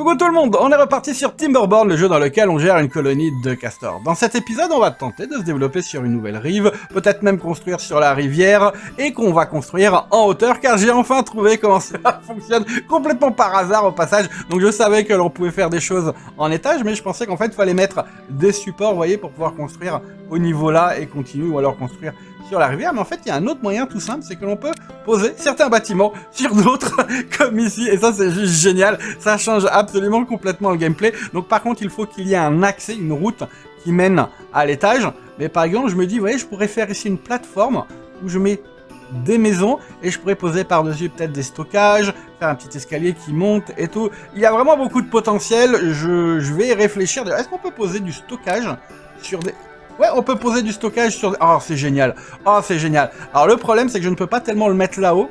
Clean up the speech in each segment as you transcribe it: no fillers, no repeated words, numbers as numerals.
Coucou tout le monde, on est reparti sur Timberborn, le jeu dans lequel on gère une colonie de castors. Dans cet épisode, on va tenter de se développer sur une nouvelle rive, peut-être même construire sur la rivière, et qu'on va construire en hauteur, car j'ai enfin trouvé comment ça fonctionne, complètement par hasard au passage. Donc je savais que l'on pouvait faire des choses en étage, mais je pensais qu'en fait, il fallait mettre des supports, vous voyez, pour pouvoir construire au niveau là et continuer, ou alors construire sur la rivière. Mais en fait, il y a un autre moyen tout simple, c'est que l'on peut poser certains bâtiments sur d'autres, comme ici, et ça c'est juste génial, ça change absolument complètement le gameplay. Donc par contre, il faut qu'il y ait un accès, une route qui mène à l'étage. Mais par exemple, je me dis, vous voyez, je pourrais faire ici une plateforme où je mets des maisons et je pourrais poser par-dessus peut-être des stockages, faire un petit escalier qui monte et tout. Il y a vraiment beaucoup de potentiel, je vais réfléchir. Est-ce qu'on peut poser du stockage sur des... Ouais, on peut poser du stockage sur... Oh, c'est génial. Oh, c'est génial. Alors, le problème, c'est que je ne peux pas tellement le mettre là-haut.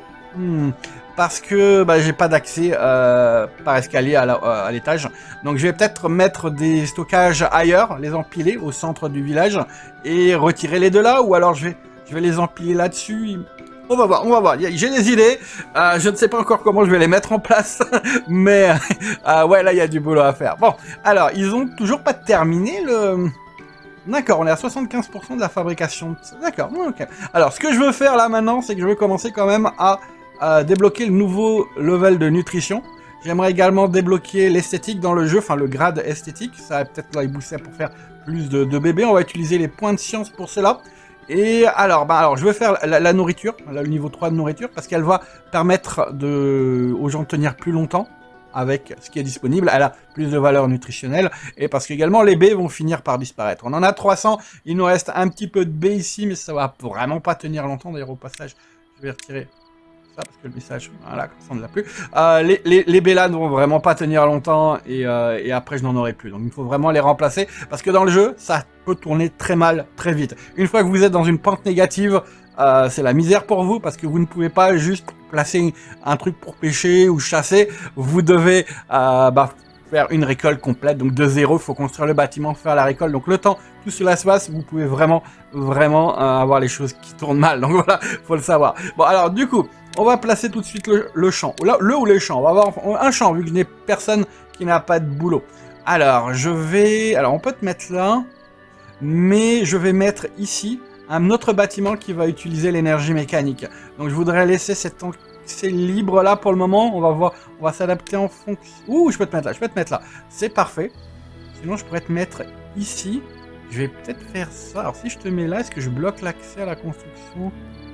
Parce que bah, j'ai pas d'accès par escalier à l'étage. Donc, je vais peut-être mettre des stockages ailleurs, les empiler au centre du village et retirer les deux là. Ou alors, je vais les empiler là-dessus. On va voir, on va voir. J'ai des idées. Je ne sais pas encore comment je vais les mettre en place. Mais, ouais, là, il y a du boulot à faire. Bon, alors, ils ont toujours pas terminé le... D'accord, on est à 75% de la fabrication. D'accord, ok. Alors, ce que je veux faire là maintenant, c'est que je veux commencer quand même à débloquer le nouveau level de nutrition. J'aimerais également débloquer l'esthétique dans le jeu, enfin le grade esthétique. Ça va peut-être là, il booster pour faire plus de bébés. On va utiliser les points de science pour cela. Et alors, je vais faire la nourriture, le niveau 3 de nourriture, parce qu'elle va permettre aux gens de tenir plus longtemps avec ce qui est disponible, elle a plus de valeur nutritionnelle, et parce qu'également les baies vont finir par disparaître. On en a 300, il nous reste un petit peu de baies ici, mais ça va vraiment pas tenir longtemps. D'ailleurs, au passage, je vais retirer ça, parce que le message, voilà, comme ça on ne l'a plus. Les baies là ne vont vraiment pas tenir longtemps, et après je n'en aurai plus. Donc il faut vraiment les remplacer, parce que dans le jeu, ça peut tourner très mal, très vite. Une fois que vous êtes dans une pente négative, c'est la misère pour vous, parce que vous ne pouvez pas juste placer un truc pour pêcher ou chasser. Vous devez faire une récolte complète, donc de zéro, il faut construire le bâtiment, faire la récolte. Donc le temps que tout cela se passe, vous pouvez vraiment avoir les choses qui tournent mal. Donc voilà, faut le savoir. Bon, alors du coup, on va placer tout de suite le champ. Le ou les champs. On va avoir un champ, vu que je n'ai personne qui n'a pas de boulot. Alors, alors on peut te mettre là, mais je vais mettre ici un autre bâtiment qui va utiliser l'énergie mécanique. Donc je voudrais laisser cet accès libre là pour le moment. On va voir, on va s'adapter en fonction... Ouh, je peux te mettre là, je peux te mettre là. C'est parfait. Sinon je pourrais te mettre ici. Je vais peut-être faire ça. Alors si je te mets là, est-ce que je bloque l'accès à la construction?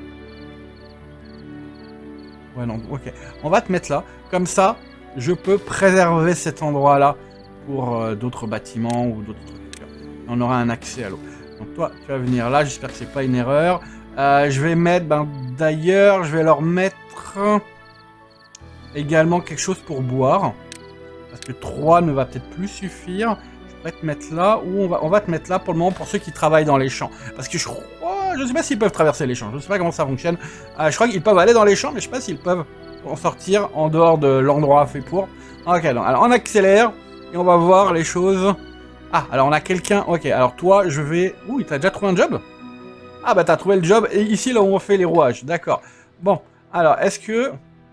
Ouais, non, ok. On va te mettre là. Comme ça, je peux préserver cet endroit là pour d'autres bâtiments ou d'autres trucs. On aura un accès à l'eau. Donc toi, tu vas venir là, j'espère que c'est pas une erreur. Je vais mettre, d'ailleurs, je vais leur mettre également quelque chose pour boire. Parce que 3 ne va peut-être plus suffire. Je pourrais te mettre là, ou on va te mettre là pour le moment pour ceux qui travaillent dans les champs. Parce que je ne sais pas s'ils peuvent traverser les champs, je ne sais pas comment ça fonctionne. Je crois qu'ils peuvent aller dans les champs, mais je ne sais pas s'ils peuvent en sortir en dehors de l'endroit fait pour. Ok, alors on accélère et on va voir les choses. Ah, alors on a quelqu'un... Ok, alors toi, je vais... Ouh, t'as déjà trouvé un job? Ah bah t'as trouvé le job, et ici, là où on fait les rouages, d'accord. Bon, alors, est-ce que...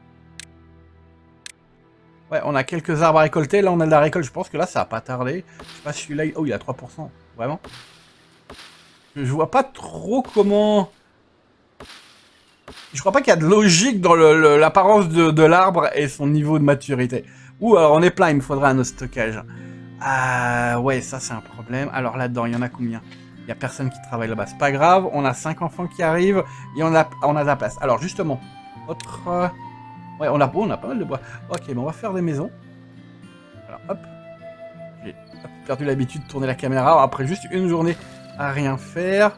Ouais, on a quelques arbres à récolter, là on a de la récolte, je pense que là, ça va pas tarder. Je sais pas si celui-là... Oh, il a 3%, vraiment. Je vois pas trop comment... Je crois pas qu'il y a de logique dans l'apparence de l'arbre et son niveau de maturité. Ouh, alors on est plein, il me faudra un autre stockage. Ouais, ça c'est un problème. Alors là-dedans, il y en a combien? Il n'y a personne qui travaille là-bas. C'est pas grave, on a 5 enfants qui arrivent et on a de la place. Alors justement, autre... Ouais, on a pas mal de bois. Ok, mais on va faire des maisons. Alors hop. J'ai perdu l'habitude de tourner la caméra. Alors, après juste une journée à rien faire.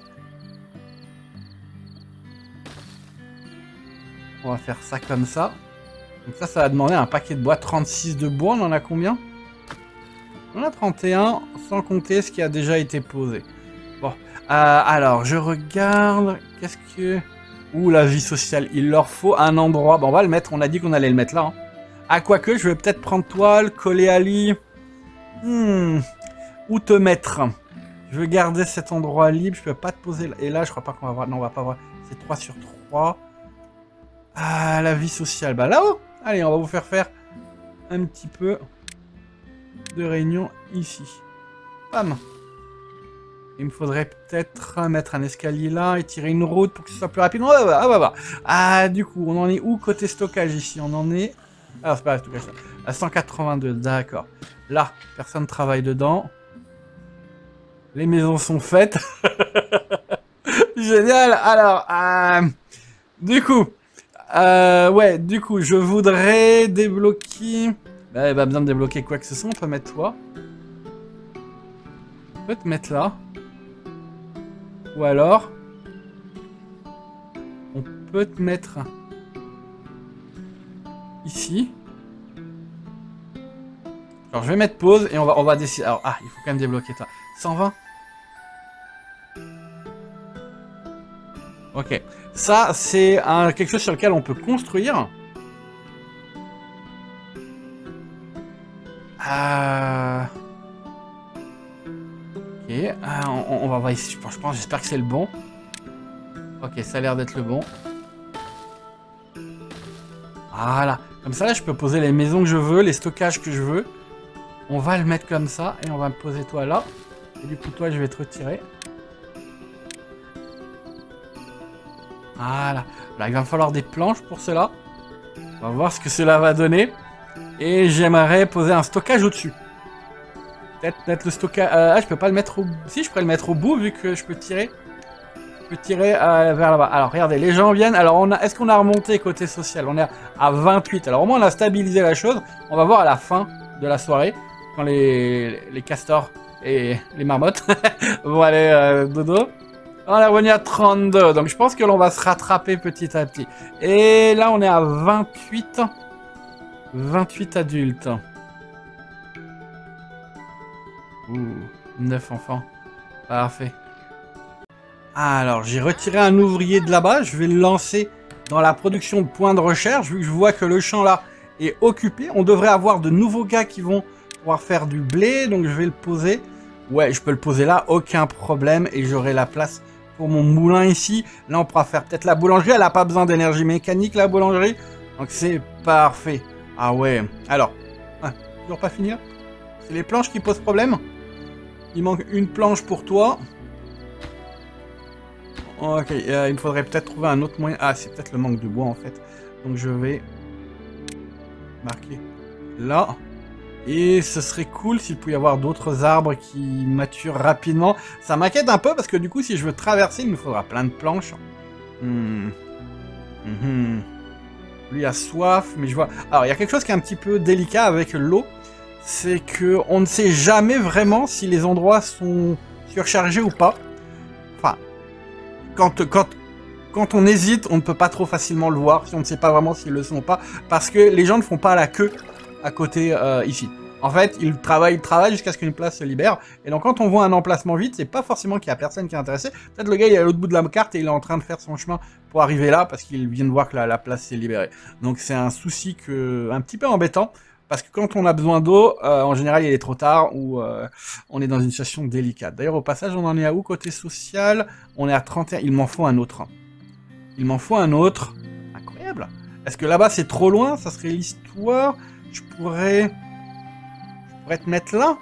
On va faire ça comme ça. Donc ça va demander un paquet de bois. 36 de bois, on en a combien? On a 31, sans compter ce qui a déjà été posé. Bon, alors, je regarde... Qu'est-ce que... Ouh, la vie sociale, il leur faut un endroit... Bon, on va le mettre, on a dit qu'on allait le mettre là. Hein. Ah, quoique, je vais peut-être prendre toile, coller à lit... Où te mettre? Je veux garder cet endroit libre, je peux pas te poser... Et là, je crois pas qu'on va voir... Non, on va pas voir. C'est 3 sur 3. Ah, la vie sociale. Bah, là-haut. Allez, on va vous faire un petit peu... de réunion ici. Bam. Il me faudrait peut-être mettre un escalier là et tirer une route pour que ce soit plus rapide. Ah, du coup, on en est où côté stockage ici? On en est... Alors, c'est pas le stockage, ça. À 182, d'accord. Là, personne travaille dedans. Les maisons sont faites. Génial. Alors, du coup, ouais, du coup, je voudrais débloquer... Bah, il va besoin de débloquer quoi que ce soit. On peut mettre toi. On peut te mettre là. Ou alors... On peut te mettre... Ici. Alors, je vais mettre pause et on va décider... Alors, il faut quand même débloquer toi. 120. Ok. Ça, c'est quelque chose sur lequel on peut construire. Ok. On va voir ici. Je pense, j'espère que c'est le bon. Ok, ça a l'air d'être le bon. Voilà. Comme ça, là, je peux poser les maisons que je veux, les stockages que je veux. On va le mettre comme ça et on va me poser toi là. Et du coup, toi, je vais te retirer. Voilà. Là, il va me falloir des planches pour cela. On va voir ce que cela va donner. Et j'aimerais poser un stockage au-dessus. Peut-être mettre le stockage... je peux pas le mettre au... Si, je pourrais le mettre au bout vu que je peux tirer. Je peux tirer vers là-bas. Alors, regardez, les gens viennent. Alors, est-ce qu'on a remonté côté social? On est à 28. Alors, au moins, on a stabilisé la chose. On va voir à la fin de la soirée, quand les castors et les marmottes vont aller dodo. On est revenu à 32, donc je pense que l'on va se rattraper petit à petit. Et là, on est à 28. 28 adultes. Ouh, 9 enfants. Parfait. Alors, j'ai retiré un ouvrier de là-bas. Je vais le lancer dans la production de points de recherche. Vu que je vois que le champ là est occupé, on devrait avoir de nouveaux gars qui vont pouvoir faire du blé. Donc, je vais le poser. Ouais, je peux le poser là, aucun problème. Et j'aurai la place pour mon moulin ici. Là, on pourra faire peut-être la boulangerie. Elle n'a pas besoin d'énergie mécanique, la boulangerie. Donc, c'est parfait. Ah ouais. Alors, toujours pas finir. C'est les planches qui posent problème. Il manque une planche pour toi. Ok, il me faudrait peut-être trouver un autre moyen. Ah, c'est peut-être le manque de bois en fait. Donc je vais marquer là. Et ce serait cool s'il pouvait y avoir d'autres arbres qui maturent rapidement. Ça m'inquiète un peu parce que du coup, si je veux traverser, il me faudra plein de planches. Lui a soif, mais je vois... Alors, il y a quelque chose qui est un petit peu délicat avec l'eau. C'est que on ne sait jamais vraiment si les endroits sont surchargés ou pas. Enfin, quand on hésite, on ne peut pas trop facilement le voir si on ne sait pas vraiment s'ils le sont ou pas. Parce que les gens ne font pas la queue à côté ici. En fait, ils travaillent jusqu'à ce qu'une place se libère. Et donc, quand on voit un emplacement vide, c'est pas forcément qu'il y a personne qui est intéressé. Peut-être le gars, il est à l'autre bout de la carte et il est en train de faire son chemin pour arriver là parce qu'il vient de voir que la place s'est libérée. Donc, c'est un souci un petit peu embêtant. Parce que quand on a besoin d'eau, en général, il est trop tard ou on est dans une situation délicate. D'ailleurs, au passage, on en est à où côté social? On est à 31. Il m'en faut un autre. Il m'en faut un autre. Incroyable. Est-ce que là-bas, c'est trop loin? Ça serait l'histoire. Je pourrais te mettre là.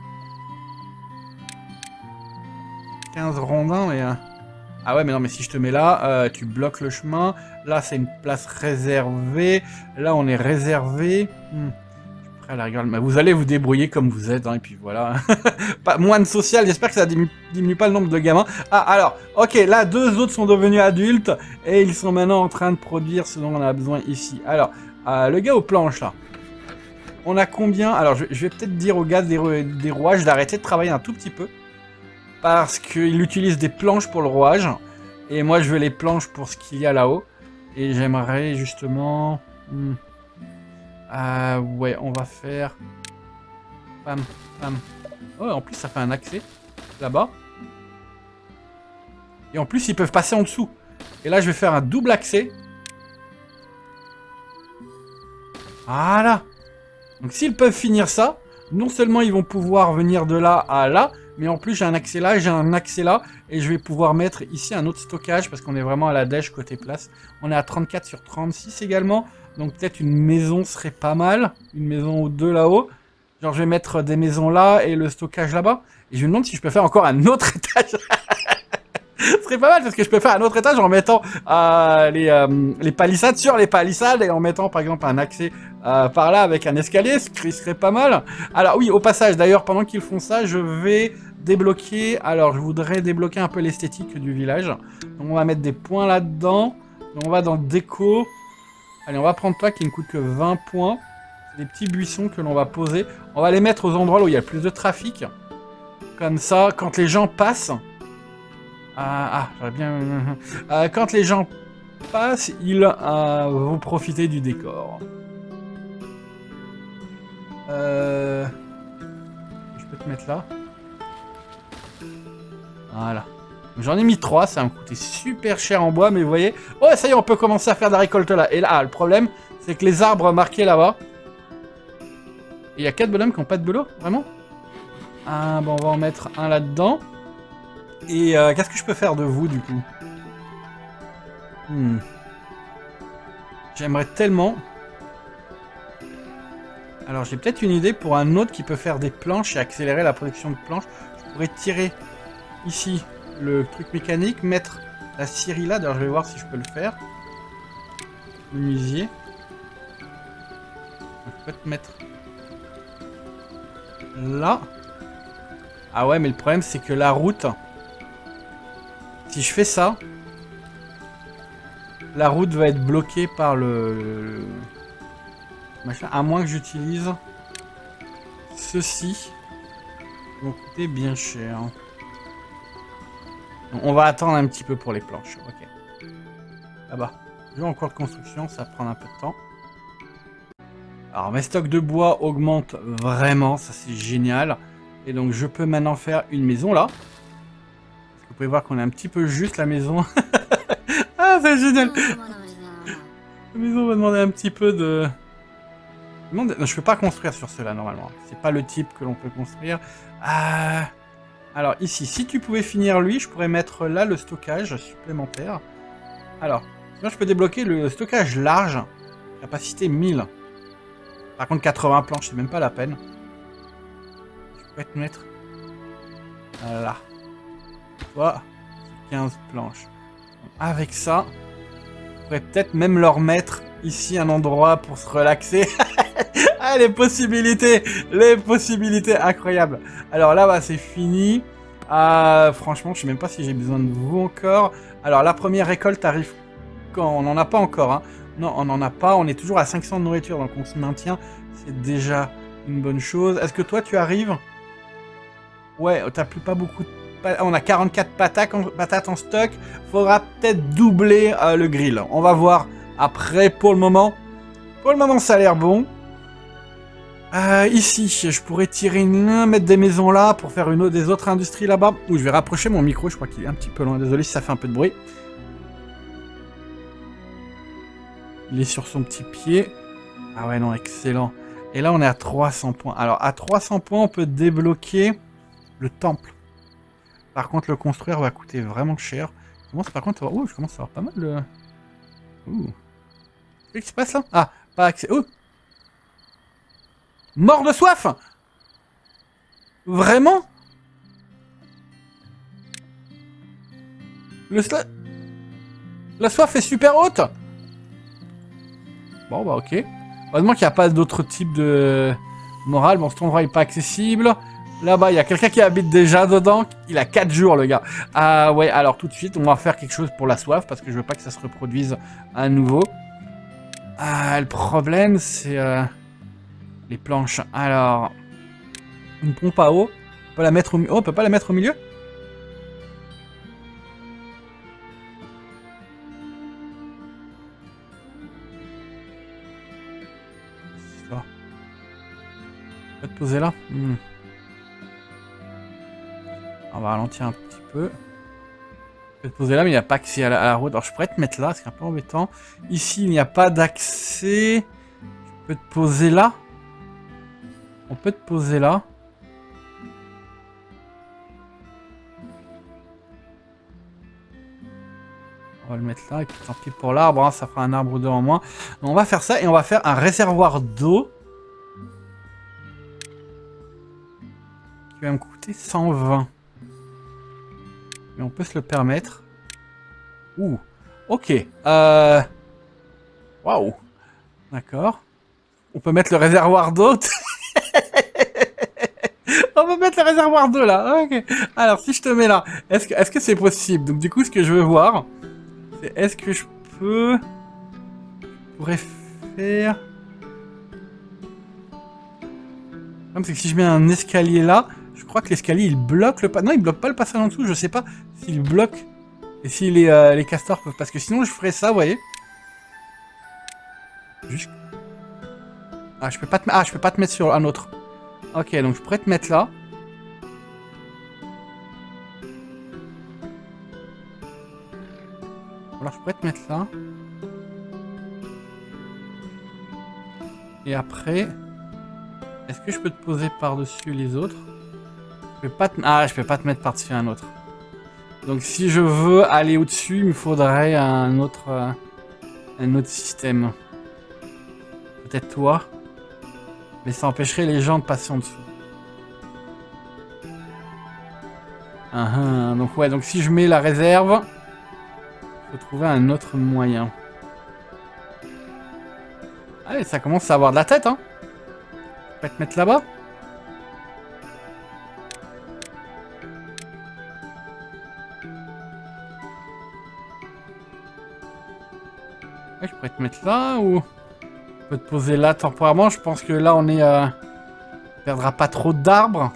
15 rondins, mais... Ah ouais, mais non, mais si je te mets là, tu bloques le chemin. Là, c'est une place réservée. Là, on est réservé. À la rigueur, mais vous allez vous débrouiller comme vous êtes, hein, et puis voilà. Pas, moins de social, j'espère que ça diminue pas le nombre de gamins. Ah, alors, ok, là, 2 autres sont devenus adultes, et ils sont maintenant en train de produire ce dont on a besoin ici. Alors, le gars aux planches, là. On a combien? Alors, je vais peut-être dire au gars des rouages d'arrêter de travailler un tout petit peu. Parce qu'il utilise des planches pour le rouage. Et moi, je veux les planches pour ce qu'il y a là-haut. Et j'aimerais justement... ouais, on va faire... Pam, pam. Oh, en plus, ça fait un accès. Là-bas. Et en plus, ils peuvent passer en dessous. Et là, je vais faire un double accès. Voilà. Donc, s'ils peuvent finir ça, non seulement ils vont pouvoir venir de là à là, mais en plus, j'ai un accès là, j'ai un accès là, et je vais pouvoir mettre ici un autre stockage, parce qu'on est vraiment à la dèche côté place. On est à 34 sur 36 également, donc peut-être une maison serait pas mal, une maison ou deux là-haut. Genre, je vais mettre des maisons là et le stockage là-bas. Et je me demande si je peux faire encore un autre étage. Ce serait pas mal parce que je peux faire un autre étage en mettant les palissades sur les palissades et en mettant par exemple un accès par là avec un escalier, ce qui serait pas mal. Alors oui, au passage, d'ailleurs, pendant qu'ils font ça, je vais débloquer... Alors, je voudrais débloquer un peu l'esthétique du village. Donc, on va mettre des points là-dedans. On va dans déco. Allez, on va prendre toi qui ne coûte que 20 points. Des petits buissons que l'on va poser. On va les mettre aux endroits où il y a le plus de trafic. Comme ça, quand les gens passent... j'aurais bien... quand les gens passent, ils vont profiter du décor. Je peux te mettre là. Voilà. J'en ai mis 3, ça va me coûter super cher en bois, mais vous voyez... Oh, ça y est, on peut commencer à faire de la récolte là. Et là, le problème, c'est que les arbres marqués là-bas... Il y a 4 bonhommes qui n'ont pas de boulot, vraiment? Bon, on va en mettre un là-dedans. Et qu'est-ce que je peux faire de vous, du coup? J'aimerais tellement... Alors, j'ai peut-être une idée pour un autre qui peut faire des planches et accélérer la production de planches. Je pourrais tirer ici le truc mécanique, mettre la scierie là. D'ailleurs, je vais voir si je peux le faire. Le menuisier. Je peux te mettre là. Ah ouais, mais le problème, c'est que la route... Si je fais ça, la route va être bloquée par le machin, à moins que j'utilise ceci. Ça va coûter bien cher. Donc, on va attendre un petit peu pour les planches. Ok. Là-bas. Je vais en cours de construction, ça va prendre un peu de temps. Alors mes stocks de bois augmentent vraiment, ça c'est génial. Et donc je peux maintenant faire une maison là. Vous pouvez voir qu'on est un petit peu juste la maison. Ah, c'est génial. La maison va demander un petit peu de... Non, je peux pas construire sur cela normalement. C'est pas le type que l'on peut construire. Alors ici, si tu pouvais finir lui, je pourrais mettre là le stockage supplémentaire. Alors, sinon je peux débloquer le stockage large. Capacité 1000. Par contre 80 planches, c'est même pas la peine. Je pourrais te mettre... Là. Toi, 15 planches. Avec ça, je pourrais peut-être même leur mettre ici un endroit pour se relaxer. Ah, les possibilités incroyables. Alors là, c'est fini. Franchement, je sais même pas si j'ai besoin de vous encore. Alors la première récolte arrive quand on n'en a pas encore. Hein. Non, on n'en a pas. On est toujours à 500 de nourriture, donc on se maintient. C'est déjà une bonne chose. Est-ce que toi, tu arrives? Ouais, t'as plus pas beaucoup de... On a 44 patates en stock. Faudra peut-être doubler le grill. On va voir après. Pour le moment, ça a l'air bon. Ici, je pourrais tirer mettre des maisons là pour faire des autres industries là-bas. Ou je vais rapprocher mon micro. Je crois qu'il est un petit peu loin. Désolé si ça fait un peu de bruit. Il est sur son petit pied. Ah ouais, non, excellent. Et là, on est à 300 points. Alors, à 300 points, on peut débloquer le temple. Par contre, le construire va coûter vraiment cher. Par contre, je commence à avoir pas mal de... Qu'est-ce qui se passe là? Ah, pas accès. Mort de soif! Vraiment? La soif est super haute! Bon, bah ok. Heureusement qu'il n'y a pas d'autre type de morale. Bon, cet endroit n'est pas accessible. Là-bas, il y a quelqu'un qui habite déjà dedans. Il a 4 jours, le gars. Ouais, alors tout de suite, on va faire quelque chose pour la soif, parce que je veux pas que ça se reproduise à nouveau. Le problème, c'est les planches. Alors, une pompe à eau. On peut la mettre au milieu. Oh, on peut pas la mettre au milieu? Ça. On peut te poser là. On va ralentir un petit peu. Je peux te poser là, mais il n'y a pas accès à la route. Alors je pourrais te mettre là, c'est un peu embêtant. Ici, il n'y a pas d'accès. Je peux te poser là. On peut te poser là. On va le mettre là, et puis tant pis pour l'arbre, hein, ça fera un arbre ou deux en moins. Donc, on va faire ça, et on va faire un réservoir d'eau. coûter 120. Mais on peut se le permettre. Ouh, ok. Waouh. D'accord. On peut mettre le réservoir d'eau. On peut mettre le réservoir d'eau là. Ok. Alors, si je te mets là, est-ce que c'est possible? Donc, du coup, ce que je veux voir, c'est est-ce que je peux... Je pourrais faire... Le problème, c'est que si je mets un escalier là, je crois que l'escalier il bloque le pas. Non, il bloque pas le passage en dessous. Je sais pas s'il bloque et si les castors peuvent. Parce que sinon, je ferais ça, vous voyez. Juste. Ah, je peux pas te mettre sur un autre. Ok, donc je pourrais te mettre là. Alors, je pourrais te mettre là. Et après, est-ce que je peux te poser par-dessus les autres? Je peux pas te... Ah, je peux pas te mettre par-dessus un autre. Donc si je veux aller au-dessus, il me faudrait un autre système. Peut-être toi. Mais ça empêcherait les gens de passer en dessous. Donc ouais, donc si je mets la réserve, il faut trouver un autre moyen. Allez, ça commence à avoir de la tête, hein. Je peux te mettre là-bas. Ouais, je pourrais te mettre là ou... Je peux te poser là temporairement. Je pense que là, on est... On perdra pas trop d'arbres.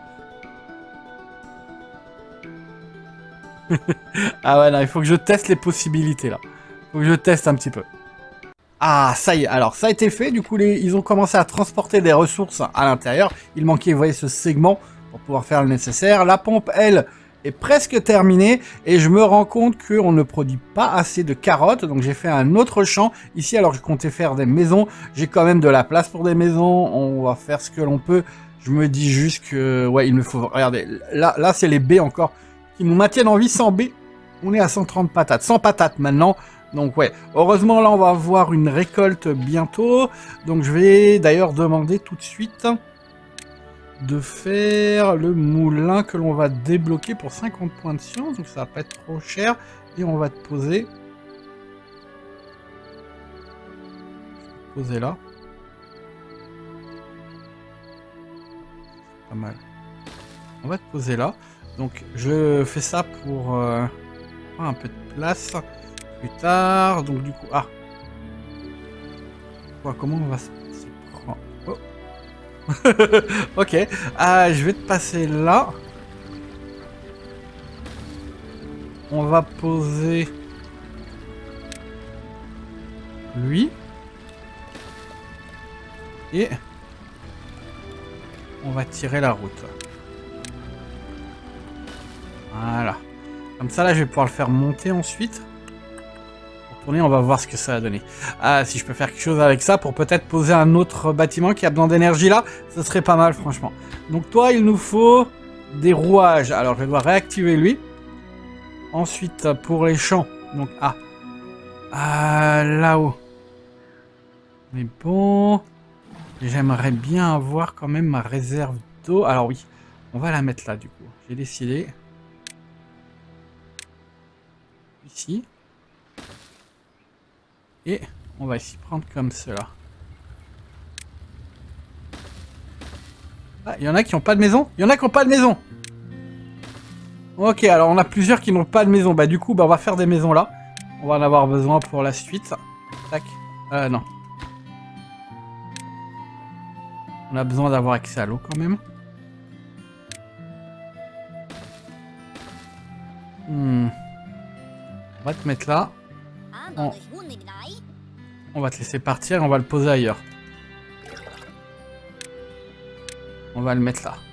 Ah ouais, non, il faut que je teste les possibilités, là. Il faut que je teste un petit peu. Ah, ça y est. Alors, ça a été fait. Du coup, ils ont commencé à transporter des ressources à l'intérieur. Il manquait, vous voyez, ce segment pour pouvoir faire le nécessaire. La pompe, elle, est presque terminée. Et je me rends compte qu'on ne produit pas assez de carottes. Donc, j'ai fait un autre champ. Ici, alors, je comptais faire des maisons. J'ai quand même de la place pour des maisons. On va faire ce que l'on peut. Je me dis juste que... Ouais, il me faut... Regardez, là c'est les baies encore qui nous maintiennent en vie. Sans baies, on est à 130 patates. 100 patates maintenant. Donc ouais, heureusement là on va avoir une récolte bientôt. Donc je vais d'ailleurs demander tout de suite de faire le moulin que l'on va débloquer pour 50 points de science. Donc ça va pas être trop cher. Et on va te poser... Poser là. Pas mal. On va te poser là. Donc je fais ça pour prendre un peu de place. Plus tard, donc du coup, comment on va se prendre? Oh. Ok, je vais te passer là. On va poser lui. Et on va tirer la route. Voilà. Comme ça, là, je vais pouvoir le faire monter ensuite. On va voir ce que ça a donné. Si je peux faire quelque chose avec ça pour peut-être poser un autre bâtiment qui a besoin d'énergie là, ce serait pas mal franchement. Donc toi, il nous faut des rouages. Alors je vais devoir réactiver lui. Ensuite, pour les champs, donc là-haut. Mais bon, j'aimerais bien avoir quand même ma réserve d'eau. Alors oui, on va la mettre là du coup. J'ai décidé. Ici. Et on va s'y prendre comme cela. Ah, il y en a qui n'ont pas de maison? Il y en a qui n'ont pas de maison! Ok, alors on a plusieurs qui n'ont pas de maison. Bah du coup, on va faire des maisons là. On va en avoir besoin pour la suite. Tac. Non. On a besoin d'avoir accès à l'eau quand même. On va te mettre là. On va te laisser partir et on va le poser ailleurs. On va le mettre là.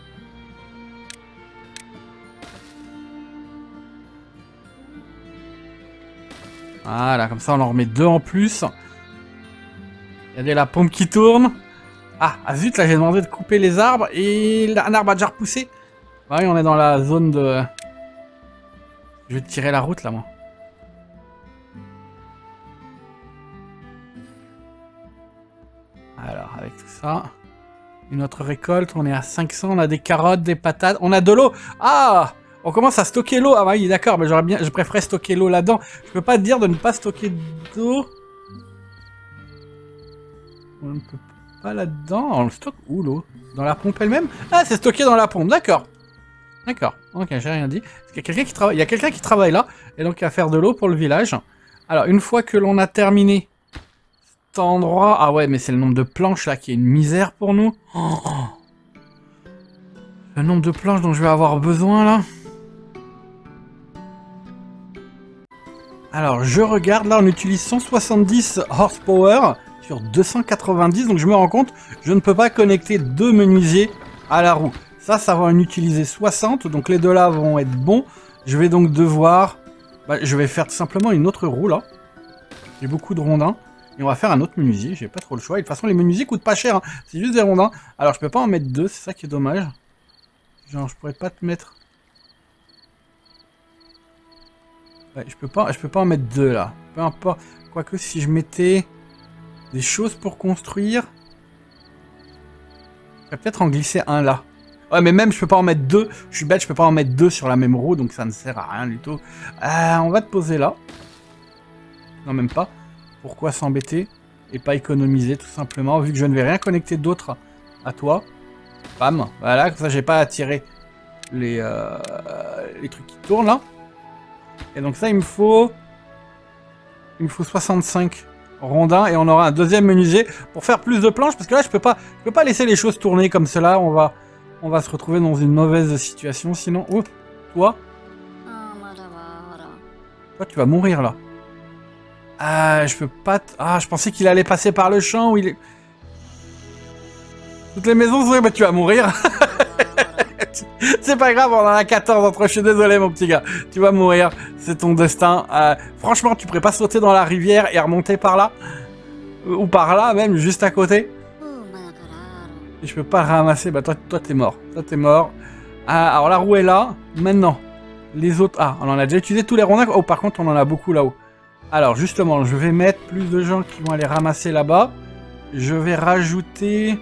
Voilà, comme ça on en remet deux en plus. Regardez la pompe qui tourne. Ah zut, là j'ai demandé de couper les arbres et un arbre a déjà repoussé. Bah oui, on est dans la zone de... Je vais tirer la route là, moi. Alors, avec tout ça... Une autre récolte, on est à 500, on a des carottes, des patates, on a de l'eau. Ah, on commence à stocker l'eau. Ah oui, d'accord, mais je préférerais stocker l'eau là-dedans. Je peux pas te dire de ne pas stocker d'eau. On ne peut pas là-dedans. On le stocke où l'eau? Dans la pompe elle-même? Ah, c'est stocké dans la pompe, d'accord. D'accord, ok, j'ai rien dit. Il y a quelqu'un qui travaille, travaille là, et donc à faire de l'eau pour le village. Alors, une fois que l'on a terminé cet endroit... Ah ouais, mais c'est le nombre de planches là qui est une misère pour nous. Oh. Le nombre de planches dont je vais avoir besoin là. Alors, je regarde, là on utilise 170 horsepower sur 290, donc je me rends compte, je ne peux pas connecter 2 menuisiers à la roue. Ça va en utiliser 60, donc les deux là vont être bons. Je vais donc devoir... je vais faire tout simplement une autre roue là. J'ai beaucoup de rondins. Et on va faire un autre menuisier, j'ai pas trop le choix. Et de toute façon, les menuisiers coûtent pas cher, hein. C'est juste des rondins. Alors, je peux pas en mettre 2, c'est ça qui est dommage. Genre, je pourrais pas te mettre... Ouais, je peux pas en mettre 2 là. Peu importe. Quoique, si je mettais des choses pour construire... Je vais peut-être en glisser un là. Ouais, mais même, je peux pas en mettre 2. Je suis bête, je peux pas en mettre 2 sur la même roue, donc ça ne sert à rien du tout. On va te poser là. Non, même pas. Pourquoi s'embêter et pas économiser, tout simplement, vu que je ne vais rien connecter d'autre à toi. Bam, voilà, comme ça, j'ai pas à tirer les trucs qui tournent, là. Et donc ça, il me faut 65 rondins, et on aura un deuxième menuisier pour faire plus de planches, parce que là, je peux pas laisser les choses tourner comme cela, on va se retrouver dans une mauvaise situation, sinon... Oh, toi, tu vas mourir, là. Ah, je peux pas... Ah, je pensais qu'il allait passer par le champ où il est... Toutes les maisons sont... Bah, tu vas mourir. C'est pas grave, on en a 14 entre... Je suis désolé, mon petit gars. Tu vas mourir. C'est ton destin. Franchement, tu pourrais pas sauter dans la rivière et remonter par là? Ou par là, même, juste à côté? Et je peux pas le ramasser. Bah, toi, t'es mort. Toi, t'es mort. Alors, la roue est là. Maintenant, les autres... Ah, on en a déjà utilisé tous les rondins. Oh, par contre, on en a beaucoup là-haut. Alors justement, je vais mettre plus de gens qui vont aller ramasser là-bas. Je vais rajouter...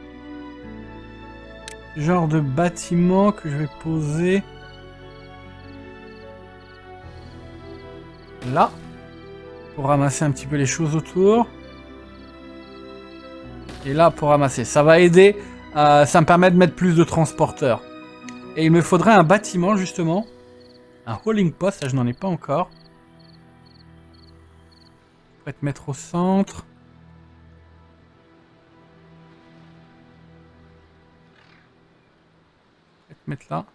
genre de bâtiment que je vais poser... là. Pour ramasser un petit peu les choses autour. Et là, pour ramasser. Ça va aider. Ça me permet de mettre plus de transporteurs. Et il me faudrait un bâtiment, justement. Un hauling post, ça je n'en ai pas encore. Je vais te mettre au centre. Je vais te mettre là.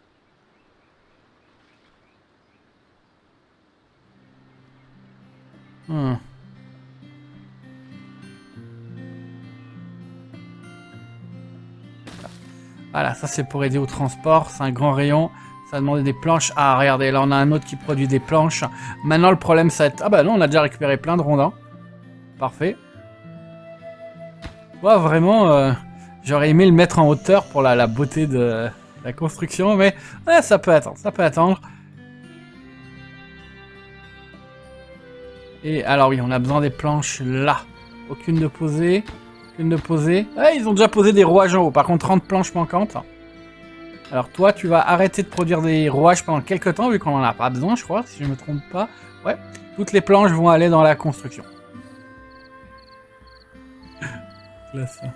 Voilà, ça c'est pour aider au transport. C'est un grand rayon. Ça demandait des planches. Ah, regardez, là on a un autre qui produit des planches. Maintenant le problème ça va être... Ah bah non, on a déjà récupéré plein de rondins. Parfait. Ouais, vraiment, j'aurais aimé le mettre en hauteur pour la beauté de la construction, mais ouais, ça peut attendre, ça peut attendre. Et alors oui, on a besoin des planches là. Aucune de posée, aucune de posée. Ouais, ils ont déjà posé des rouages en haut, par contre 30 planches manquantes. Alors toi, tu vas arrêter de produire des rouages pendant quelques temps, vu qu'on en a pas besoin, je crois, si je me trompe pas. Ouais, toutes les planches vont aller dans la construction. Là, ça.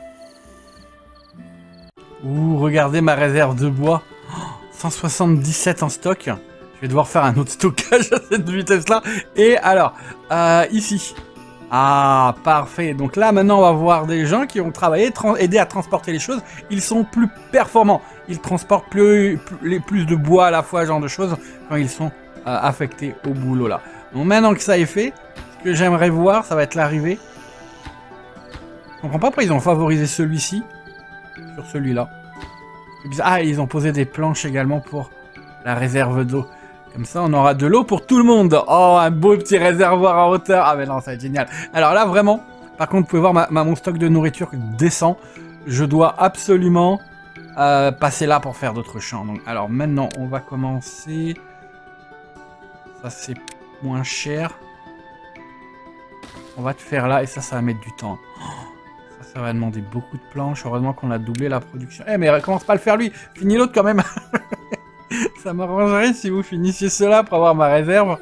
Ouh, regardez ma réserve de bois. 177 en stock. Je vais devoir faire un autre stockage à cette vitesse-là. Et alors, ici. Ah, parfait. Donc là, maintenant, on va voir des gens qui ont travaillé, aidé à transporter les choses. Ils sont plus performants. Ils transportent plus de bois à la fois, genre de choses, quand ils sont affectés au boulot là. Donc maintenant que ça est fait, ce que j'aimerais voir, ça va être l'arrivée. Je comprends pas pourquoi ils ont favorisé celui-ci sur celui-là. Ah, ils ont posé des planches également pour la réserve d'eau. Comme ça, on aura de l'eau pour tout le monde. Oh, un beau petit réservoir en hauteur. Ah, mais non, ça va être génial. Alors là, vraiment, par contre, vous pouvez voir mon stock de nourriture descend. Je dois absolument passer là pour faire d'autres champs. Donc, alors maintenant, on va commencer. Ça, c'est moins cher. On va te faire là et ça va mettre du temps. Oh, Ça va demander beaucoup de planches. Heureusement qu'on a doublé la production. Eh, mais commence pas à le faire lui. Finis l'autre quand même. Ça m'arrangerait si vous finissiez cela pour avoir ma réserve.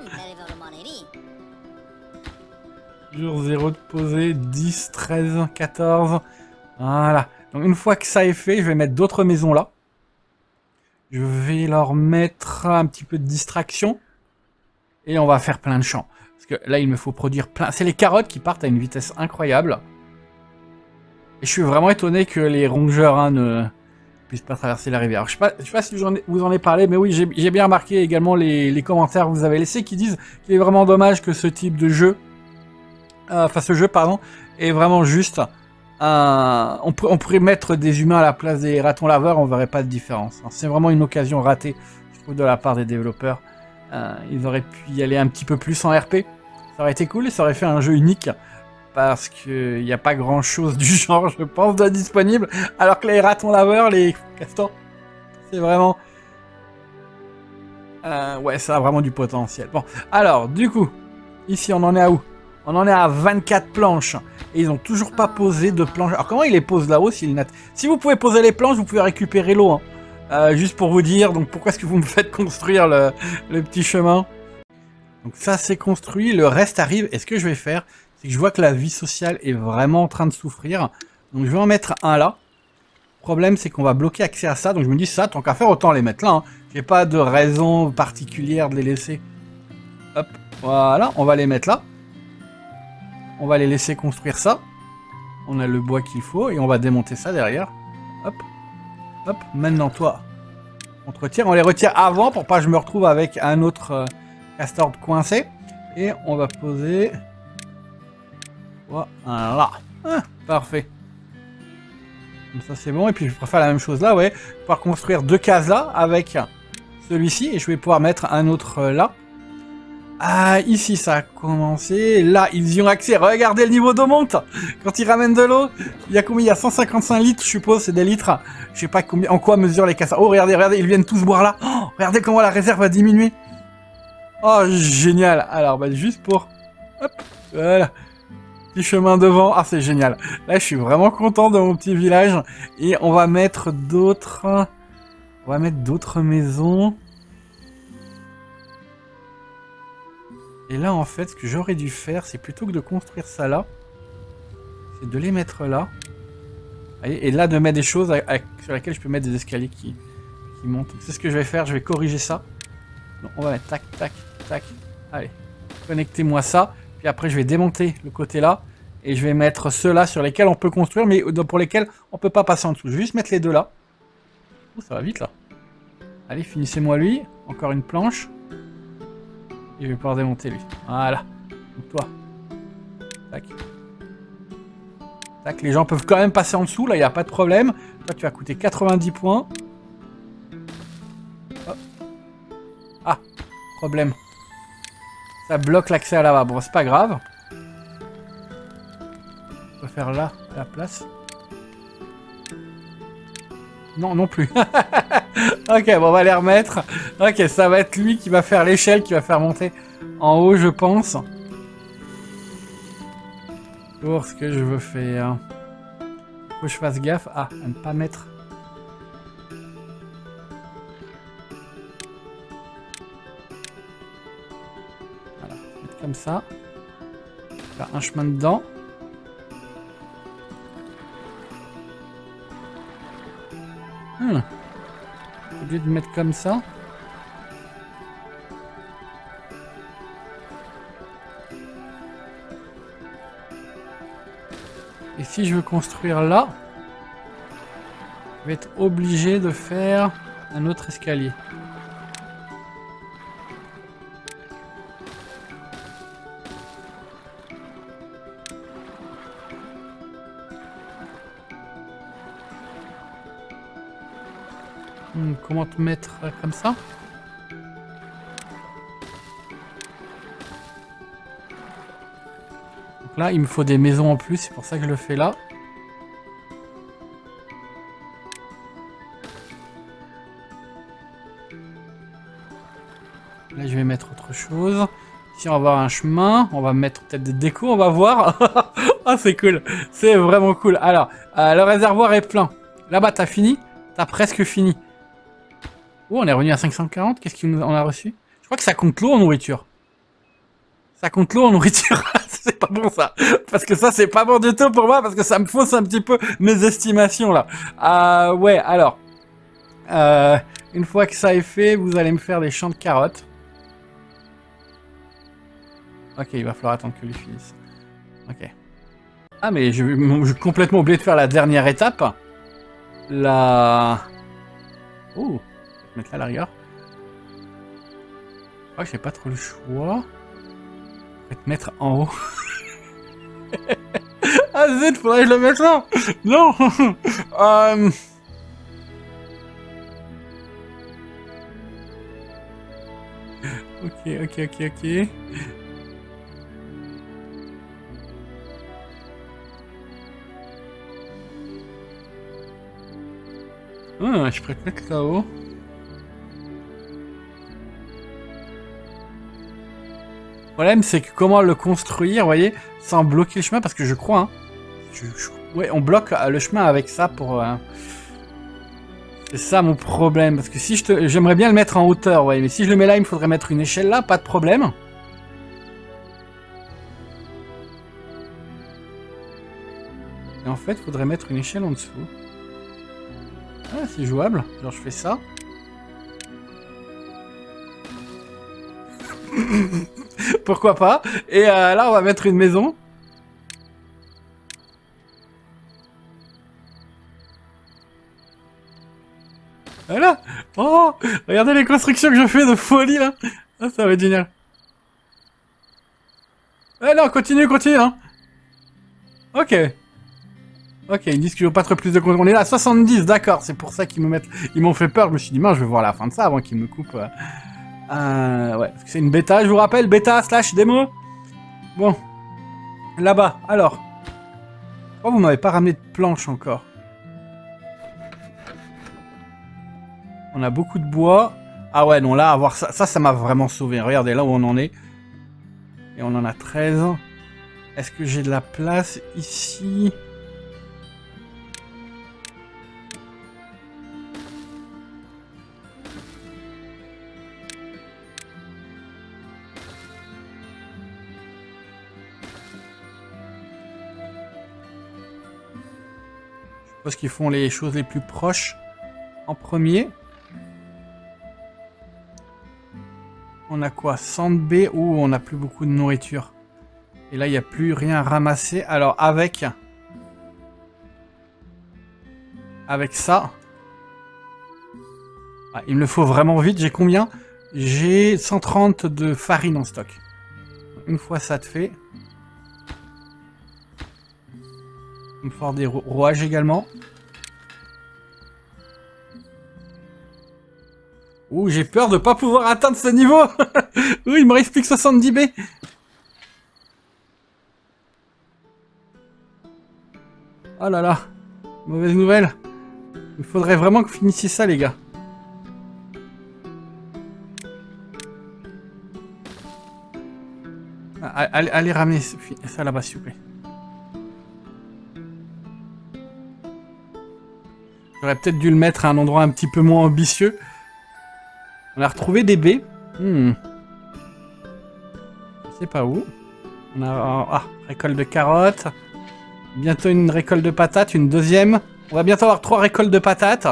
Jour 0 de poser, 10, 13, 14. Voilà. Donc une fois que ça est fait, je vais mettre d'autres maisons là. Je vais leur mettre un petit peu de distraction. Et on va faire plein de champs. Parce que là, il me faut produire plein... C'est les carottes qui partent à une vitesse incroyable. Et je suis vraiment étonné que les rongeurs ne puissent pas traverser la rivière. Alors, je sais pas si vous en ai parlé, mais oui, j'ai bien remarqué également les commentaires que vous avez laissés qui disent qu'il est vraiment dommage que ce type de jeu... ce jeu, pardon, est vraiment juste... on pourrait mettre des humains à la place des ratons laveurs, on verrait pas de différence. C'est vraiment une occasion ratée, je trouve, de la part des développeurs. Ils auraient pu y aller un petit peu plus en RP. Ça aurait été cool et ça aurait fait un jeu unique. Parce qu'il n'y a pas grand chose du genre, je pense, de disponible. Alors que les ratons laveurs, les castors, c'est vraiment... ouais, ça a vraiment du potentiel. Bon, alors, du coup, ici, on en est à où? On en est à 24 planches. Et ils ont toujours pas posé de planches. Alors, comment ils les posent là-haut s'ils n'attendent... Si vous pouvez poser les planches, vous pouvez récupérer l'eau. Hein. Juste pour vous dire, donc pourquoi est-ce que vous me faites construire le petit chemin? Donc ça, c'est construit. Le reste arrive. Et ce que je vais faire, c'est que je vois que la vie sociale est vraiment en train de souffrir. Donc je vais en mettre un là. Le problème, c'est qu'on va bloquer accès à ça. Donc je me dis, ça, tant qu'à faire, autant les mettre là. Hein. J'ai pas de raison particulière de les laisser. Hop, voilà, on va les mettre là. On va les laisser construire ça. On a le bois qu'il faut et on va démonter ça derrière. Hop, hop, maintenant toi, on te retire. On les retire avant pour pas que je me retrouve avec un autre castor coincé. Et on va poser... Voilà. Ah, parfait. Comme ça c'est bon. Et puis je préfère la même chose là, ouais. Pouvoir construire 2 cases là avec celui-ci. Et je vais pouvoir mettre un autre là. Ah, ici ça a commencé. Là, ils y ont accès. Regardez le niveau d'eau monte. Quand ils ramènent de l'eau, il y a combien? Il y a 155 litres, je suppose, c'est des litres. Je sais pas combien, en quoi mesurent les casses. Oh, regardez, regardez, ils viennent tous boire là. Oh, regardez comment la réserve va diminuer. Oh, génial. Alors, bah, juste pour... Hop, voilà. Petit chemin devant, ah c'est génial. Là je suis vraiment content de mon petit village. Et on va mettre d'autres... On va mettre d'autres maisons. Et là en fait ce que j'aurais dû faire, c'est plutôt que de construire ça là, c'est de les mettre là. Et là de mettre des choses sur lesquelles je peux mettre des escaliers qui montent. C'est ce que je vais faire, je vais corriger ça. Donc on va mettre tac, tac, tac. Allez, connectez-moi ça. Puis après, je vais démonter le côté là. Et je vais mettre ceux-là sur lesquels on peut construire, mais pour lesquels on peut pas passer en dessous. Je vais juste mettre les deux là. Oh, ça va vite là. Allez, finissez-moi lui. Encore une planche. Et je vais pouvoir démonter lui. Voilà. Donc toi. Tac. Tac, les gens peuvent quand même passer en dessous. Là, il n'y a pas de problème. Toi, tu vas coûter 90 points. Hop. Ah, problème. Ça bloque l'accès à là-bas. Bon, c'est pas grave. On va faire là, à la place. Non, non plus. Ok, bon, on va les remettre. Ok, ça va être lui qui va faire l'échelle, qui va faire monter en haut, je pense. Pour ce que je veux faire. Faut que je fasse gaffe à ne pas mettre... Voilà, mettre comme ça. Faire un chemin dedans. Au lieu de mettre comme ça. Et si je veux construire là, je vais être obligé de faire un autre escalier. Comment te mettre comme ça? Donc là, il me faut des maisons en plus, c'est pour ça que je le fais là. Là, je vais mettre autre chose. Ici, on va avoir un chemin. On va mettre peut-être des décos, on va voir. Oh, c'est cool. C'est vraiment cool. Alors, le réservoir est plein. Là-bas, t'as fini? T'as presque fini. Oh, on est revenu à 540. Qu'est-ce qu'on a reçu? Je crois que ça compte l'eau en nourriture. Ça compte l'eau en nourriture. C'est pas bon, ça. Parce que ça, c'est pas bon du tout pour moi, parce que ça me fausse un petit peu mes estimations, là. Ouais, alors. Une fois que ça est fait, vous allez me faire des champs de carottes. Ok, il va falloir attendre que lui finisse. Ok. Ah, mais j'ai complètement oublié de faire la dernière étape. La... Oh, je vais mettre là à la rigueur. Je crois que j'ai pas trop le choix. Je vais te mettre en haut. Ah zut, faudrait que je le mette là. Non. Ok. Ah, je pourrais te mettre là-haut. Le problème, c'est que comment le construire, vous voyez, sans bloquer le chemin, parce que je crois, hein, ouais, on bloque le chemin avec ça pour... C'est ça mon problème, parce que si j'aimerais bien le mettre en hauteur, ouais, mais si je le mets là, il me faudrait mettre une échelle là, pas de problème. Et en fait, il faudrait mettre une échelle en dessous. Ah, c'est jouable. Genre, je fais ça. Pourquoi pas? Et là, on va mettre une maison. Voilà. Oh, regardez les constructions que je fais de folie, là. Ah, ça va être génial. Eh non, continue, hein. Ok. Ok, ils disent qu'ils n'ont pas trop plus de... On est là à 70, d'accord. C'est pour ça qu'ils me mettent... Ils m'ont fait peur. Je me suis dit, mince, je vais voir la fin de ça avant qu'ils me coupent. Ouais, parce que c'est une bêta, je vous rappelle. Bêta/démo. Bon. Là-bas, alors. Oh, vous m'avez pas ramené de planches encore. On a beaucoup de bois. Ah ouais, non, là, avoir ça... Ça m'a vraiment sauvé. Regardez, là où on en est. Et on en a 13. Est-ce que j'ai de la place ici ? Parce qu'ils font les choses les plus proches en premier. On a quoi? Sand B. Ouh, on n'a plus beaucoup de nourriture. Et là, il n'y a plus rien à ramasser. Alors, avec ça... Ah, il me le faut vraiment vite. J'ai combien? J'ai 130 de farine en stock. Une fois ça te fait... Il me faut des rouages également. Ouh, j'ai peur de pas pouvoir atteindre ce niveau. Ouh, il me reste plus que 70 B. Oh là là. Mauvaise nouvelle. Il faudrait vraiment que vous finissiez ça, les gars. Allez ramener ça là-bas, s'il vous plaît. J'aurais peut-être dû le mettre à un endroit un petit peu moins ambitieux. On a retrouvé des baies. Je sais pas où. On a... récolte de carottes. Bientôt une récolte de patates, une deuxième. On va bientôt avoir 3 récoltes de patates.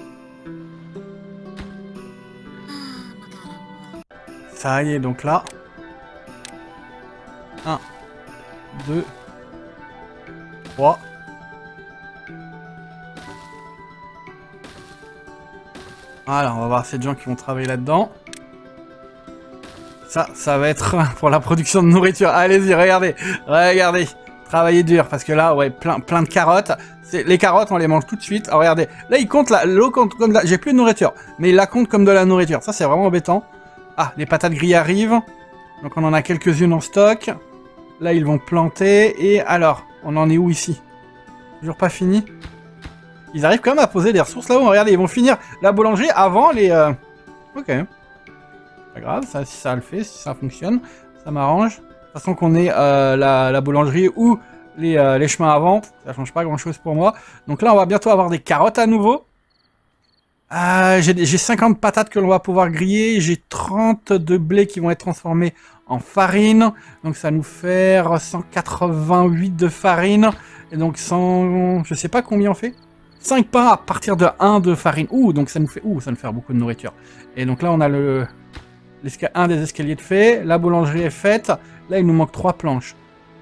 Ça y est, donc là. 1, 2, 3. Voilà, on va voir ces gens qui vont travailler là-dedans. Ça va être pour la production de nourriture. Allez-y, regardez. Travaillez dur, parce que là, ouais, plein de carottes. Les carottes, on les mange tout de suite. Alors, regardez, là, il compte l'eau compte comme de la... J'ai plus de nourriture, mais il la compte comme de la nourriture. Ça, c'est vraiment embêtant. Ah, les patates grillées arrivent. Donc, on en a quelques-unes en stock. Là, ils vont planter. Et alors, on en est où ici? Toujours pas fini? Ils arrivent quand même à poser des ressources là-haut. Regardez, ils vont finir la boulangerie avant les... Ok. Pas grave, ça, si ça le fait, si ça fonctionne. Ça m'arrange. De toute façon qu'on ait la boulangerie ou les chemins avant, ça change pas grand chose pour moi. Donc là on va bientôt avoir des carottes à nouveau. J'ai 50 patates que l'on va pouvoir griller, j'ai 30 de blé qui vont être transformés en farine, donc ça nous fait 188 de farine, et donc 100, je sais pas combien on fait, 5 pains à partir de 1 de farine, donc ça nous fait beaucoup de nourriture. Et donc là on a un des escaliers de fait, la boulangerie est faite, là il nous manque 3 planches.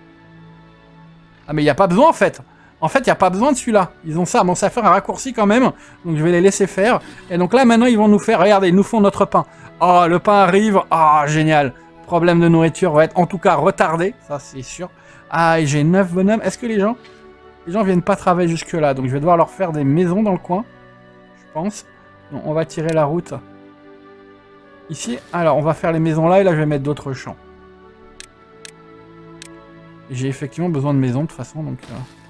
Ah mais il n'y a pas besoin en fait. En fait, il n'y a pas besoin de celui-là. Ils ont ça. Bon, ça fait un raccourci quand même. Donc, je vais les laisser faire. Et donc là, maintenant, ils vont nous faire... Regardez, ils nous font notre pain. Oh, le pain arrive. Ah, oh, génial. Problème de nourriture va être en tout cas retardé. Ça, c'est sûr. Ah, et j'ai 9 bonhommes. Est-ce que les gens viennent pas travailler jusque-là. Donc, je vais devoir leur faire des maisons dans le coin. Je pense. Donc, on va tirer la route. Ici. Alors, on va faire les maisons là. Et là, je vais mettre d'autres champs. J'ai effectivement besoin de maisons de toute façon. Donc...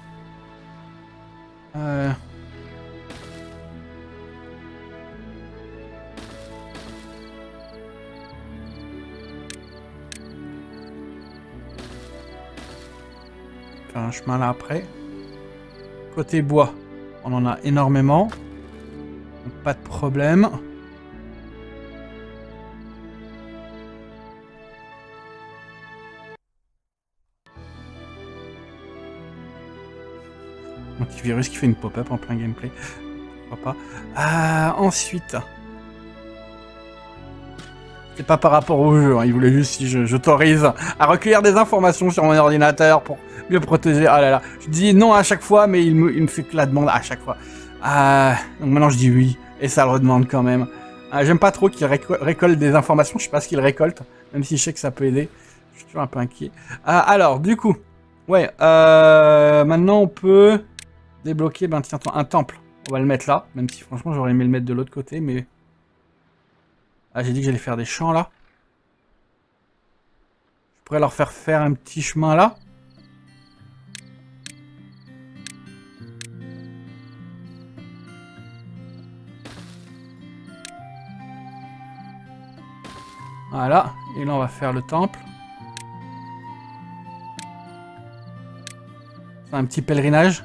Faire un chemin là après. Côté bois, on en a énormément. Donc, pas de problème. Antivirus qui fait une pop-up en plein gameplay. Pourquoi pas. Ensuite. C'est pas par rapport au jeu, hein. Il voulait juste si j'autorise à recueillir des informations sur mon ordinateur pour mieux protéger. Ah là là. Je dis non à chaque fois, mais il me fait que la demande à chaque fois. Donc maintenant je dis oui. Et ça le redemande quand même. J'aime pas trop qu'il récolte des informations. Je sais pas ce qu'il récolte. Même si je sais que ça peut aider. Je suis toujours un peu inquiet. Alors, du coup. Ouais. Maintenant on peut... débloquer, ben tiens, un temple. On va le mettre là, même si franchement j'aurais aimé le mettre de l'autre côté, mais... j'ai dit que j'allais faire des champs là. Je pourrais leur faire un petit chemin là. Voilà, et là on va faire le temple. C'est un petit pèlerinage.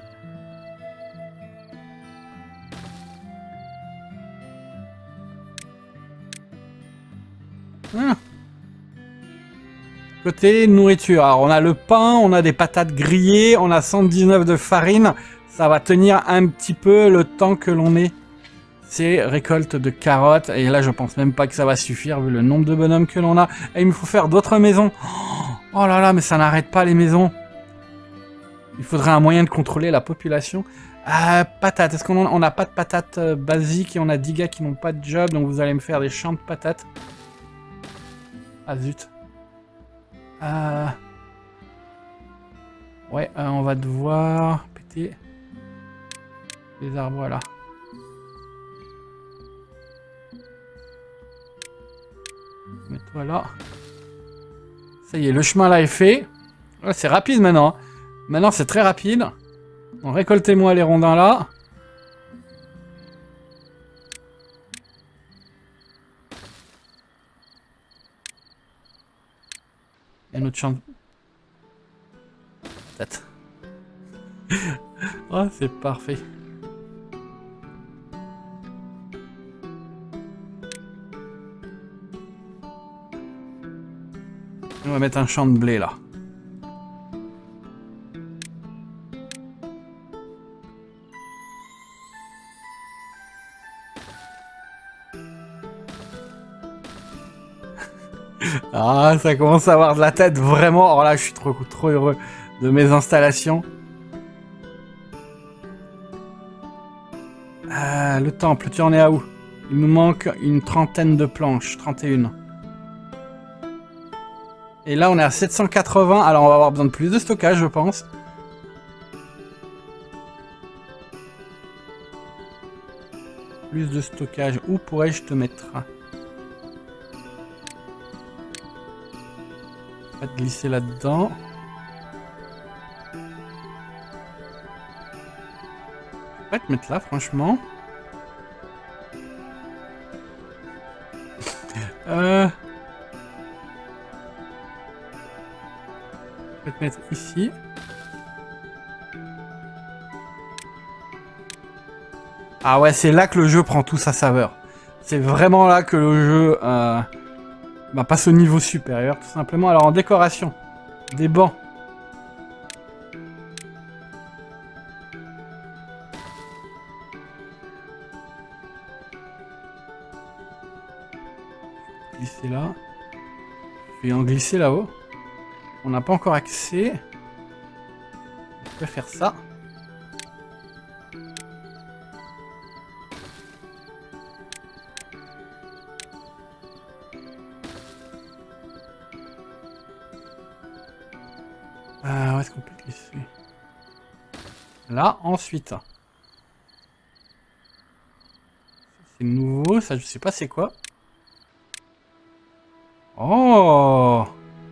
Côté nourriture, alors on a le pain, on a des patates grillées, on a 119 de farine. Ça va tenir un petit peu le temps que l'on ait ces récoltes de carottes. Et là, je pense même pas que ça va suffire vu le nombre de bonhommes que l'on a. Et il me faut faire d'autres maisons. Oh là là, mais ça n'arrête pas les maisons. Il faudrait un moyen de contrôler la population. Patates, est-ce qu'on n'a pas de patates basiques et on a 10 gars qui n'ont pas de job, donc vous allez me faire des champs de patates. Ah zut. Ouais, on va devoir péter les arbres là. Mets-toi là. Ça y est, le chemin là est fait. Ouais, c'est rapide maintenant. Maintenant c'est très rapide. Donc récoltez-moi les rondins là. Il y a un autre champ. Peut-être. Oh, c'est parfait. On va mettre un champ de blé là. Ah, ça commence à avoir de la tête, vraiment. Alors là, je suis trop heureux de mes installations. Le temple, tu en es à où? Il nous manque une trentaine de planches, 31. Et là, on est à 780, alors on va avoir besoin de plus de stockage, je pense. Plus de stockage, où pourrais-je te mettre? On va te glisser là-dedans. Je vais pas te mettre là, franchement. Je vais te mettre ici. Ah ouais, c'est là que le jeu prend tout sa saveur. C'est vraiment là que le jeu passe au niveau supérieur, tout simplement. Alors en décoration, des bancs. Glisser là. Je vais en glisser là-haut. On n'a pas encore accès. Je peux faire ça. Où est-ce qu'on peut glisser? Là, ensuite. C'est nouveau, ça je sais pas c'est quoi. Oh!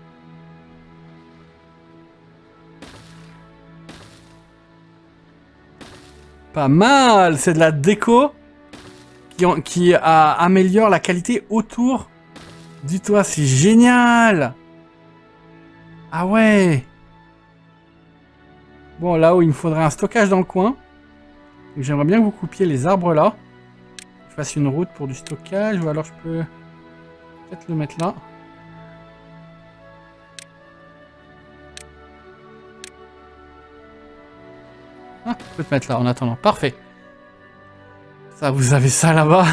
Pas mal! C'est de la déco qui améliore la qualité autour du toit. C'est génial! Ah ouais! Bon, là où il me faudrait un stockage dans le coin. J'aimerais bien que vous coupiez les arbres là. Je fasse une route pour du stockage, ou alors je peux peut-être le mettre là. Ah, je peux te mettre là en attendant. Parfait. Ça, vous avez ça là-bas.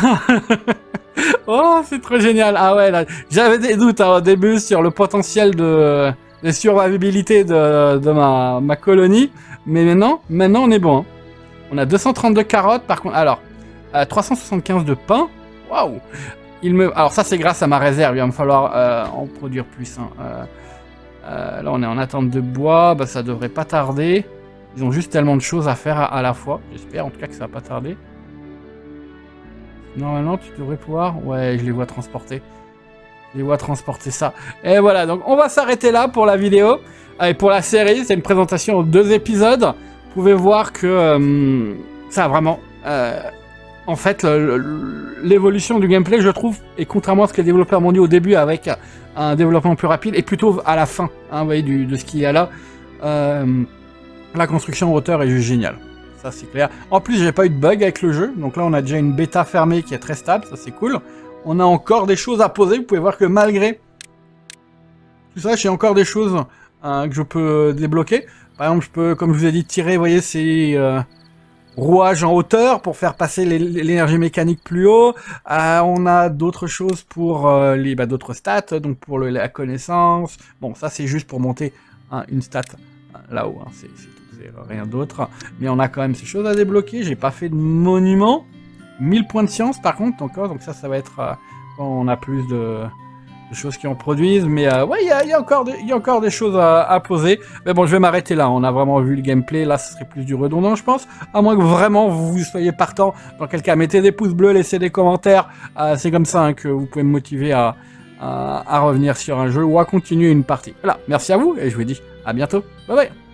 Oh, c'est trop génial. Ah ouais, là, j'avais des doutes au début sur le potentiel de survivabilité de ma colonie. Mais maintenant on est bon. Hein. On a 232 carottes, par contre. Alors, 375 de pain. Waouh! Alors ça, c'est grâce à ma réserve. Il va me falloir en produire plus. Hein. Là, on est en attente de bois. Bah, ça devrait pas tarder. Ils ont juste tellement de choses à faire à la fois. J'espère en tout cas que ça va pas tarder. Normalement, tu devrais pouvoir... Ouais, je les vois transporter. Je les vois transporter ça. Et voilà, donc on va s'arrêter là pour la vidéo. Et pour la série, c'est une présentation en 2 épisodes. Vous pouvez voir que ça a vraiment... en fait, l'évolution du gameplay, je trouve, et contrairement à ce que les développeurs m'ont dit au début avec un développement plus rapide, et plutôt à la fin, hein, vous voyez, de ce qu'il y a là, la construction en hauteur est juste géniale. Ça, c'est clair. En plus, j'ai pas eu de bug avec le jeu, donc là, on a déjà une bêta fermée qui est très stable, ça c'est cool. On a encore des choses à poser, vous pouvez voir que malgré tout ça, j'ai encore des choses que je peux débloquer. Par exemple, je peux, comme je vous ai dit, tirer, vous voyez, ces rouages en hauteur pour faire passer l'énergie mécanique plus haut. On a d'autres choses pour d'autres stats, donc pour la connaissance. Bon, ça c'est juste pour monter une stat là-haut, hein, c'est rien d'autre. Mais on a quand même ces choses à débloquer. J'ai pas fait de monument. 1000 points de science par contre encore, donc ça va être quand on a plus de choses qui en produisent, mais ouais, il y a encore des choses à poser. Mais bon, je vais m'arrêter là. On a vraiment vu le gameplay. Là, ce serait plus du redondant, je pense. À moins que vraiment vous soyez partant. Dans quel cas, mettez des pouces bleus, laissez des commentaires. C'est comme ça hein, que vous pouvez me motiver à revenir sur un jeu ou à continuer une partie. Voilà, merci à vous et je vous dis à bientôt. Bye bye.